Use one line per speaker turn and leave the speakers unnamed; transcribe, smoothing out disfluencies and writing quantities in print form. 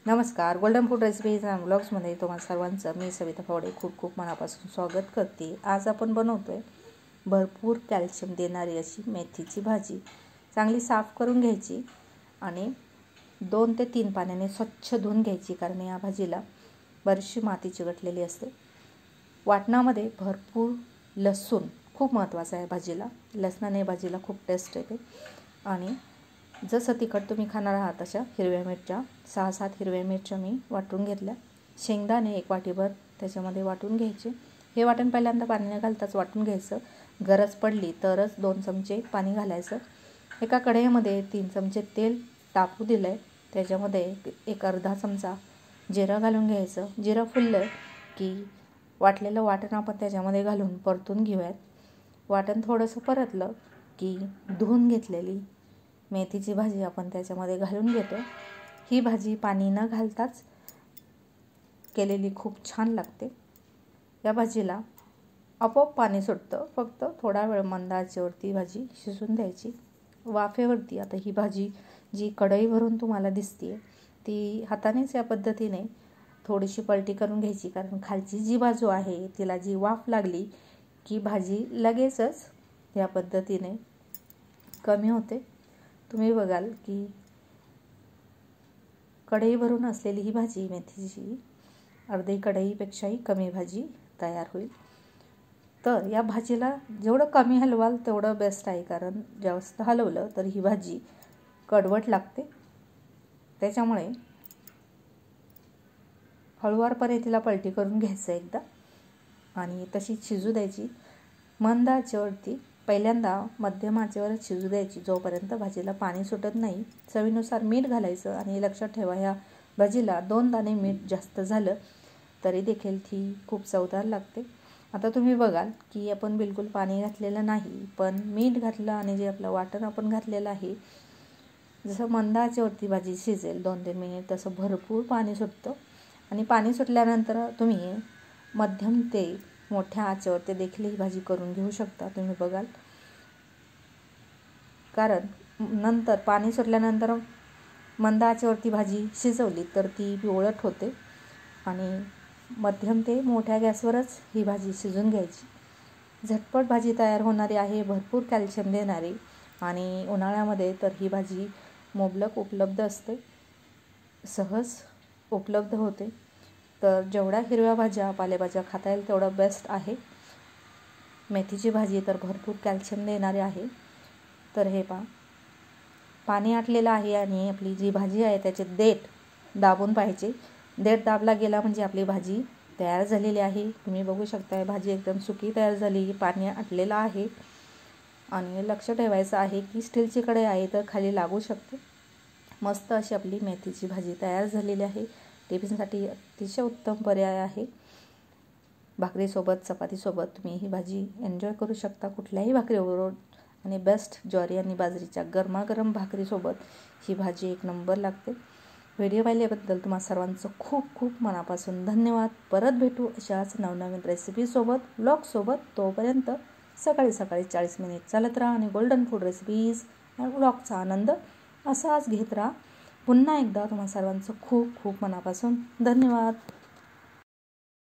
नमस्कार. Golden food recipes and व्लॉग्समध्ये तुम्हाला सर्वांचं मी सविता फावडे खूप खूप मनापासून स्वागत करते. आज आपण बनवतोय भरपूर कॅल्शियम देणारी अशी मेथीची भाजी. चांगली साफ करून घ्यायची आणि 2 ते 3 पाण्याने स्वच्छ धुवून घ्यायची, कारण या भाजीला बरीचशी माती चिकटलेली असते. वाटणामध्ये भरपूर लसूण खूप महत्त्वाचं आहे भाजीला. लसणाने भाजीला खूप टेस्ट येते. आणि जसं तिखट तुम्ही खाणार आहात तशा हिरव्या मिरच्या 6-7 हिरव्या मिरच्या मी वाटून घेतल्या. शेंगदाणे 1 वाटीभर त्याच्यामध्ये वाटून घ्यायचे. हे वाटण पहिल्यांदा पाणी घालताच वाटून घ्यायचं. गरज पडली तरच 2 चमचे पाणी घालायचं. एका कढईमध्ये 3 चमचे तेल टाकू दिलं आहे. त्याच्यामध्ये एक अर्धा चमचा जिरं घालून घ्यायचं. जिरं फुललं की वाटलेलं वाटण आपण त्याच्यामध्ये घालून परतून घेऊयात. वाटण थोडंसं परतलं की धुवून घेतलेली मेथीची भाजी आपण त्याच्यामध्ये घालून घेतो. ही भाजी पाणी न घालताच केलेली खूप छान लागते. या भाजीला आपोआप पाणी सुटतं. फक्त थोडा वेळ मंद आचेवरती भाजी शिजून द्यायची वाफेवरती. आता ही भाजी जी कढई भरून तुम्हाला दिसते ती हातानेच या पद्धतीने थोडीशी पलटी करून घ्यायची, कारण खालची जी बाजू आहे तिला जी वाफ लागली की भाजी लगेचच या पद्धतीने कमी होते. तुम्ही बघाल की कढई भरून असलेली ही भाजी मेथीची अर्धी कढईपेक्षाही कमी भाजी तयार होईल. तर या भाजीला जेवढं कमी हलवाल तेवढं बेस्ट आहे, कारण जास्त हलवलं तर ही भाजी कडवट लागते. त्याच्यामुळे हळूवारपणे तिला पलटी करून घ्यायचं एकदा आणि तशीच शिजू द्यायची. मंद आचेवरती पहिल्यांदा मध्यम आचेवरच शिजू द्यायची जोपर्यंत भाजीला पाणी सुटत नाही. चवीनुसार मीठ घालायचं आणि लक्षात ठेवा, ह्या भाजीला 2 दाणे मीठ जास्त झालं तरी देखील ती खूप चवदार लागते. आता तुम्ही बघाल की आपण बिलकुल पाणी घातलेलं नाही, पण मीठ घातलं आणि जे आपलं वाटण आपण घातलेलं आहे, जसं मंद आचेवरती भाजी शिजेल 2-3 मिनिट तसं भरपूर पाणी सुटतं. आणि पाणी सुटल्यानंतर तुम्ही मध्यम ते मोठ्या आचेवरती देखील ही भाजी करून घेऊ शकता. तुम्ही बघाल, कारण नंतर पाणी सुटल्यानंतर मंद आचेवरती भाजी शिजवली तर ती पिवळट होते. आणि मध्यम ते मोठ्या गॅसवरच ही भाजी शिजून घ्यायची. झटपट भाजी तयार होणारी आहे, भरपूर कॅल्शियम देणारी, आणि उन्हाळ्यामध्ये तर ही भाजी मुबलक उपलब्ध असते, सहज उपलब्ध होते. तर जेवढ्या हिरव्या भाज्या पालेभाज्या खाता येईल तेवढं बेस्ट आहे. मेथीची भाजी तर भरपूर कॅल्शियम देणारी आहे. तर हे पाणी आटलेलं आहे आणि आपली जी भाजी आहे त्याचे देठ दाबून पाहिजे. देठ दाबला गेला म्हणजे आपली भाजी तयार झालेली आहे. तुम्ही बघू शकता भाजी एकदम सुकी तयार झाली, पाणी आटलेलं आहे. आणि लक्ष ठेवायचं आहे की स्टीलची कढई आहे तर खाली लागू शकते. मस्त अशी आपली मेथीची भाजी तयार झालेली आहे. टिफिनसाठी अतिशय उत्तम पर्याय आहे. भाकरीसोबत चपातीसोबत तुम्ही ही भाजी एन्जॉय करू शकता, कुठल्याही भाकरीबरोबर. आणि बेस्ट ज्वारी आणि बाजरीच्या गरमागरम भाकरीसोबत ही भाजी एक नंबर लागते. व्हिडिओ पाहिल्याबद्दल तुम्हा सर्वांचं खूप खूप मनापासून धन्यवाद. परत भेटू अशाच नवनवीन रेसिपीसोबत, व्लॉगसोबत. तोपर्यंत सकाळी 40 मिनिट चालत राहा आणि गोल्डन फूड रेसिपीज आणि व्लॉगचा आनंद असाच घेत राहा. पुन्हा एकदा तुम्हा सर्वांचं खूप खूप मनापासून धन्यवाद.